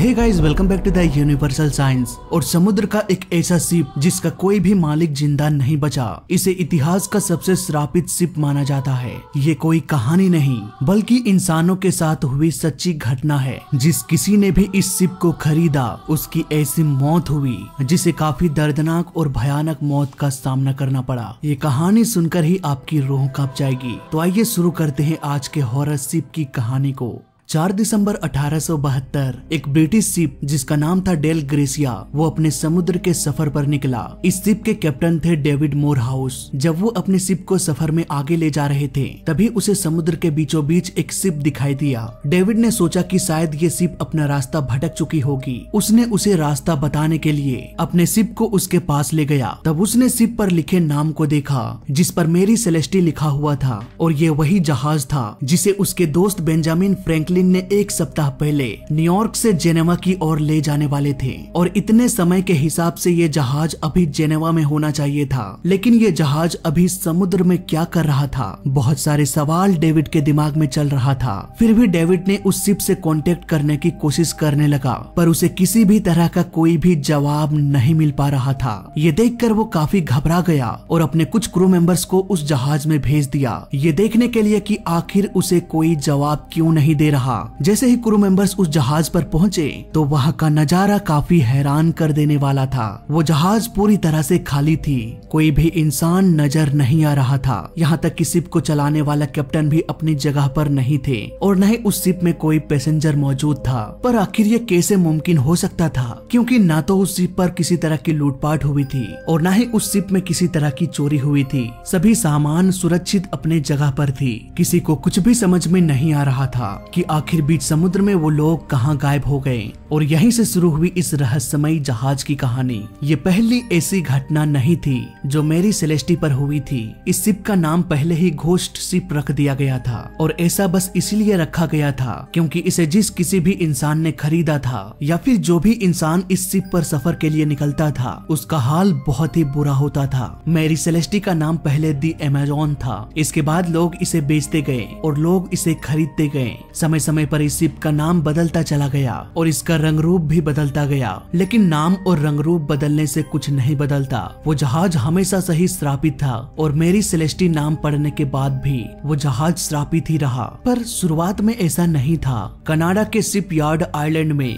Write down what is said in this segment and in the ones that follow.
Hey guys, welcome back to the Universal Science. और समुद्र का एक ऐसा शिप जिसका कोई भी मालिक जिंदा नहीं बचा, इसे इतिहास का सबसे श्रापित शिप माना जाता है। ये कोई कहानी नहीं बल्कि इंसानों के साथ हुई सच्ची घटना है। जिस किसी ने भी इस शिप को खरीदा उसकी ऐसी मौत हुई जिसे काफी दर्दनाक और भयानक मौत का सामना करना पड़ा। ये कहानी सुनकर ही आपकी रूह कांप जाएगी। तो आइए शुरू करते हैं आज के हॉरर शिप की कहानी को। 4 दिसंबर 1872 एक ब्रिटिश शिप जिसका नाम था डेल ग्रेसिया, वो अपने समुद्र के सफर पर निकला। इस शिप के कैप्टन थे डेविड मोरहाउस। जब वो अपने शिप को सफर में आगे ले जा रहे थे तभी उसे समुद्र के बीचों बीच एक शिप दिखाई दिया। डेविड ने सोचा कि शायद ये शिप अपना रास्ता भटक चुकी होगी। उसने उसे रास्ता बताने के लिए अपने शिप को उसके पास ले गया। तब उसने शिप पर लिखे नाम को देखा जिस पर मेरी सेलेस्टी लिखा हुआ था, और ये वही जहाज था जिसे उसके दोस्त बेंजामिन फ्रैंकलिन ने एक सप्ताह पहले न्यूयॉर्क से जेनेवा की ओर ले जाने वाले थे। और इतने समय के हिसाब से ये जहाज अभी जेनेवा में होना चाहिए था, लेकिन ये जहाज अभी समुद्र में क्या कर रहा था? बहुत सारे सवाल डेविड के दिमाग में चल रहा था। फिर भी डेविड ने उस शिप से कांटेक्ट करने की कोशिश करने लगा, पर उसे किसी भी तरह का कोई भी जवाब नहीं मिल पा रहा था। ये देखकर वो काफी घबरा गया और अपने कुछ क्रू मेंबर्स को उस जहाज में भेज दिया, ये देखने के लिए कि आखिर उसे कोई जवाब क्यों नहीं दे रहा। जैसे ही क्रू मेंबर्स उस जहाज पर पहुंचे तो वहां का नजारा काफी हैरान कर देने वाला था। वो जहाज पूरी तरह से खाली थी, कोई भी इंसान नजर नहीं आ रहा था। यहाँ तक कि शिप को चलाने वाला कैप्टन भी अपनी जगह पर नहीं थे और न ही उस शिप में कोई पैसेंजर मौजूद था। पर आखिर ये कैसे मुमकिन हो सकता था, क्योंकि ना तो उस शिप पर किसी तरह की लूटपाट हुई थी और न ही उस शिप में किसी तरह की चोरी हुई थी। सभी सामान सुरक्षित अपने जगह पर थी। किसी को कुछ भी समझ में नहीं आ रहा था कि आखिर बीच समुद्र में वो लोग कहां गायब हो गए। और यहीं से शुरू हुई इस रहस्यमयी जहाज की कहानी। ये पहली ऐसी घटना नहीं थी जो मेरी सेलेस्टी पर हुई थी। इस शिप का नाम पहले ही घोस्ट शिप रख दिया गया था, और ऐसा बस इसलिए रखा गया था क्योंकि इसे जिस किसी भी इंसान ने खरीदा था या फिर जो भी इंसान इस शिप पर सफर के लिए निकलता था उसका हाल बहुत ही बुरा होता था। मेरी सेलेस्टी का नाम पहले दी अमेजॉन था। इसके बाद लोग इसे बेचते गए और लोग इसे खरीदते गए। समय समय पर इस शिप का नाम बदलता चला गया और इसका रंग रूप भी बदलता गया, लेकिन नाम और रंग रूप बदलने से कुछ नहीं बदलता। वो जहाज हमेशा से ही श्रापित था और मेरी सेलेस्टी नाम पड़ने के बाद भी वो जहाज श्रापित ही रहा। पर शुरुआत में ऐसा नहीं था। कनाडा के शिप यार्ड आइलैंड में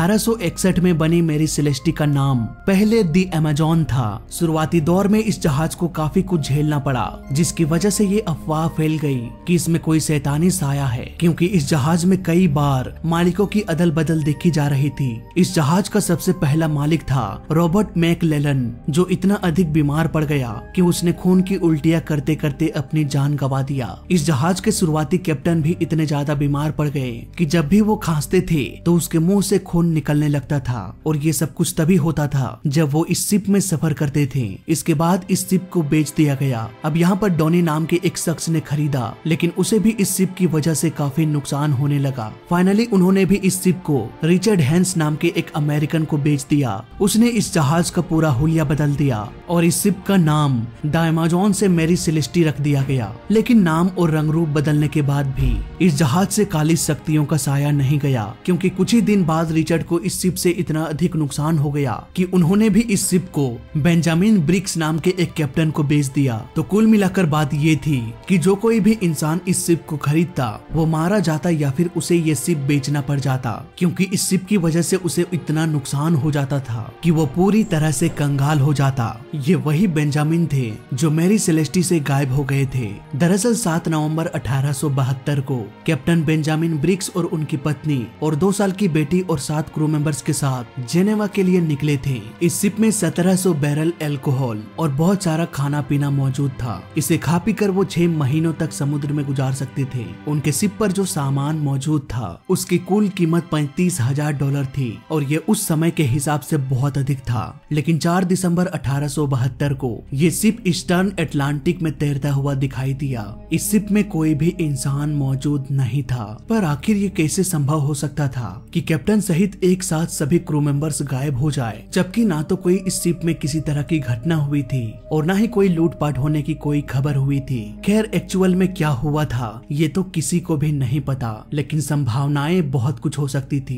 1861 में बनी मेरी सेलेस्टी का नाम पहले दी अमेजॉन था। शुरुआती दौर में इस जहाज को काफी कुछ झेलना पड़ा, जिसकी वजह से ये अफवाह फैल गई कि इसमें कोई शैतानी साया है, क्योंकि इस जहाज में कई बार मालिकों की अदल बदल देखी जा रही थी। इस जहाज का सबसे पहला मालिक था रॉबर्ट मैकलेलन, जो इतना अधिक बीमार पड़ गया कि उसने खून की उल्टियां करते करते अपनी जान गंवा दिया। इस जहाज के शुरुआती कैप्टन भी इतने ज्यादा बीमार पड़ गए कि जब भी वो खांसते थे तो उसके मुंह से खून निकलने लगता था, और ये सब कुछ तभी होता था जब वो इस शिप में सफर करते थे। इसके बाद इस शिप को बेच दिया गया। अब यहाँ पर डॉनी नाम के एक शख्स ने खरीदा, लेकिन उसे भी इस शिप की वजह से काफी नुकसान होने लगा। फाइनली उन्होंने भी इस शिप को रिचर्ड हैंस नाम के एक अमेरिकन को बेच दिया। उसने इस जहाज का पूरा हुलिया बदल दिया और इस शिप का नाम द अमेजॉन से मेरी सेलेस्टी रख दिया गया। लेकिन नाम और रंग रूप बदलने के बाद भी इस जहाज से काली शक्तियों का साया नहीं गया, क्योंकि कुछ ही दिन बाद रिचर्ड को इस शिप से इतना अधिक नुकसान हो गया कि उन्होंने भी इस शिप को बेंजामिन ब्रिक्स नाम के एक कैप्टन को बेच दिया। तो कुल मिलाकर बात ये थी कि जो कोई भी इंसान इस शिप को खरीदता वो मारा जाता या फिर उसे ये शिप बेचना पड़ जाता, क्योंकि इस शिप की वजह से उसे इतना नुकसान हो जाता था कि वो पूरी तरह से कंगाल हो जाता। ये वही बेंजामिन थे जो मेरी सेलेस्टी से गायब हो गए थे। दरअसल 7 नवंबर 1872 को कैप्टन बेंजामिन ब्रिक्स और उनकी पत्नी और 2 साल की बेटी और 7 क्रू मेंबर्स के साथ जेनेवा के लिए निकले थे। इस शिप में 1700 बैरल अल्कोहल और बहुत सारा खाना पीना मौजूद था। इसे खा पी कर वो 6 महीनों तक समुद्र में गुजार सकते थे। उनके शिप पर जो सामान मौजूद था उसकी कुल कीमत $35,000 थी, और ये उस समय के हिसाब से बहुत अधिक था। लेकिन 4 दिसंबर 1872 को ये शिप ईस्टर्न अटलांटिक में तैरता हुआ दिखाई दिया। इस शिप में कोई भी इंसान मौजूद नहीं था। पर आखिर ये कैसे संभव हो सकता था कि कैप्टन सहित एक साथ सभी क्रू मेंबर्स गायब हो जाए, जबकि ना तो कोई इस शिप में किसी तरह की घटना हुई थी और ना ही कोई लूटपाट होने की कोई खबर हुई थी। खैर, एक्चुअल में क्या हुआ था ये तो किसी को भी नहीं पता, लेकिन संभावनाएं बहुत कुछ हो सकती थी।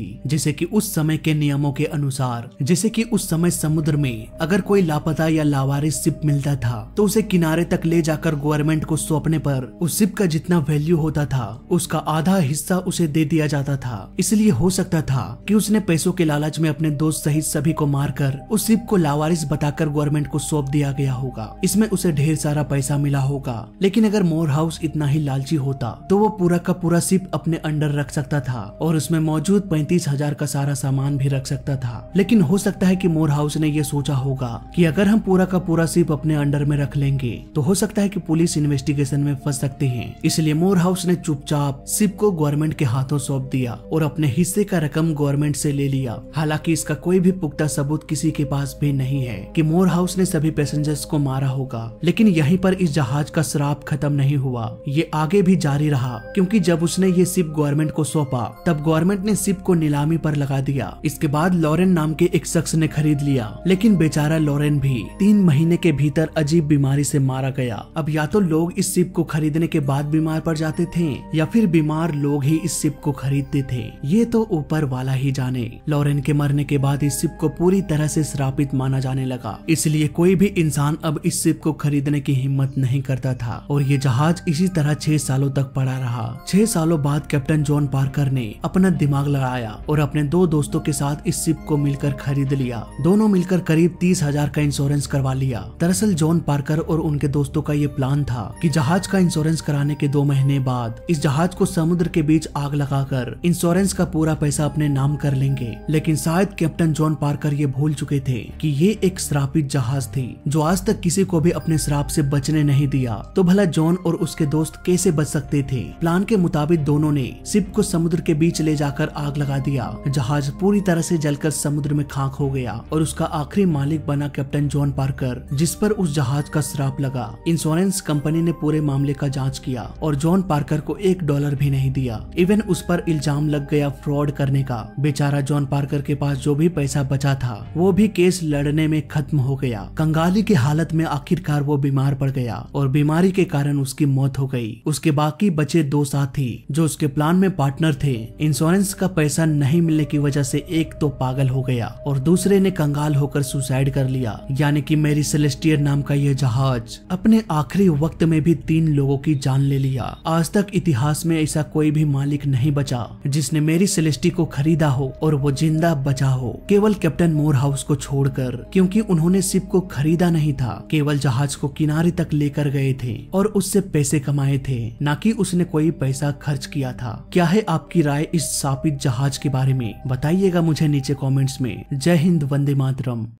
जैसे कि उस समय के नियमों के अनुसार। जैसे कि उस समय समुद्र में अगर कोई लापता या लावारिस शिप मिलता था तो उसे किनारे तक ले जाकर गवर्नमेंट को सौंपने पर उस शिप का जितना वैल्यू होता था उसका आधा हिस्सा उसे दे दिया जाता था। इसलिए हो सकता था कि उसने पैसों के लालच में अपने दोस्त सहित सभी को मारकर उस शिप को लावारिस बताकर गवर्नमेंट को सौंप दिया गया होगा। इसमें उसे ढेर सारा पैसा मिला होगा। लेकिन अगर मोरहाउस इतना ही लालची होता तो वो पूरा का पूरा शिप अपने अंडर रख सकता था और उसमें मौजूद 35,000 का सारा सामान भी रख सकता था। लेकिन हो सकता है कि मोरहाउस ने ये सोचा होगा कि अगर हम पूरा का पूरा शिप अपने अंडर में रख लेंगे तो हो सकता है कि पुलिस इन्वेस्टिगेशन में फंस सकते हैं। इसलिए मोरहाउस ने चुपचाप शिप को गवर्नमेंट के हाथों सौंप दिया और अपने हिस्से का रकम गवर्नमेंट से ले लिया। हालांकि इसका कोई भी पुख्ता सबूत किसी के पास भी नहीं है कि मोरहाउस ने सभी पैसेंजर्स को मारा होगा। लेकिन यहीं पर इस जहाज का श्राप खत्म नहीं हुआ, ये आगे भी जारी रहा, क्योंकि जब उसने ये शिप गवर्नमेंट को सौंपा तब गवर्नमेंट ने शिप को नीलामी पर लगा दिया। इसके बाद लॉरेन नाम के एक शख्स ने खरीद लिया, लेकिन बेचारा लॉरेन भी 3 महीने के भीतर अजीब बीमारी से मारा गया। अब या तो लोग इस शिप को खरीदने के बाद बीमार पड़ जाते थे या फिर बीमार लोग ही इस शिप को खरीदते थे, ये तो ऊपर वाला ही जाने। लॉरेन के मरने के बाद इस शिप को पूरी तरह से श्रापित माना जाने लगा, इसलिए कोई भी इंसान अब इस शिप को खरीदने की हिम्मत नहीं करता था और ये जहाज इसी तरह 6 सालों तक पड़ा रहा। 6 सालों बाद कैप्टन जॉन पार्कर ने अपना दिमाग लगाया और अपने 2 दोस्तों के साथ इस शिप को मिलकर खरीद लिया। दोनों मिलकर करीब 30,000 का इंश्योरेंस करवा लिया। दरअसल जॉन पार्कर और उनके दोस्तों का ये प्लान था कि जहाज का इंश्योरेंस कराने के 2 महीने बाद इस जहाज को समुद्र के बीच आग लगाकर इंश्योरेंस का पूरा पैसा अपने नाम कर लेंगे। लेकिन शायद कैप्टन जॉन पार्कर ये भूल चुके थे कि ये एक श्रापित जहाज थी जो आज तक किसी को भी अपने श्राप से बचने नहीं दिया। तो भला जॉन और उसके दोस्त कैसे बच सकते थे? प्लान के मुताबिक दोनों ने शिप को समुद्र के बीच ले जाकर आग लगा दिया। जहाज पूरी तरह से जलकर समुद्र में खाक हो गया और उसका आखिरी मालिक बना कैप्टन जॉन पार्कर, जिस पर उस जहाज का श्राप लगा। इंश्योरेंस कंपनी ने पूरे मामले का जांच किया और जॉन पार्कर को $1 भी नहीं दिया। इवन उस पर इल्जाम लग गया फ्रॉड करने का। बेचारा जॉन पार्कर के पास जो भी पैसा बचा था वो भी केस लड़ने में खत्म हो गया। कंगाली की हालत में आखिरकार वो बीमार पड़ गया और बीमारी के कारण उसकी मौत हो गई। उसके बाकी बचे 2 साथी जो उसके प्लान में पार्टनर थे, इंश्योरेंस का पैसा नहीं मिलने की वजह से एक तो पागल हो गया और दूसरे ने कंगाल होकर सुसाइड कर लिया। यानी कि मेरी सेलेस्टियर नाम का यह जहाज अपने आखिरी वक्त में भी 3 लोगों की जान ले लिया। आज तक इतिहास में ऐसा कोई भी मालिक नहीं बचा जिसने मेरी सेलेस्टी को खरीदा हो और वो जिंदा बचा हो, केवल कैप्टन मोरहाउस को छोड़कर, क्योंकि उन्होंने शिप को खरीदा नहीं था, केवल जहाज को किनारे तक लेकर गए थे और उससे पैसे कमाए थे, ना कि उसने कोई पैसा खर्च किया था। क्या है आपकी राय इस शापित जहाज के बारे में? बताइएगा मुझे नीचे कमेंट्स में। जय हिंद, वंदे मातरम।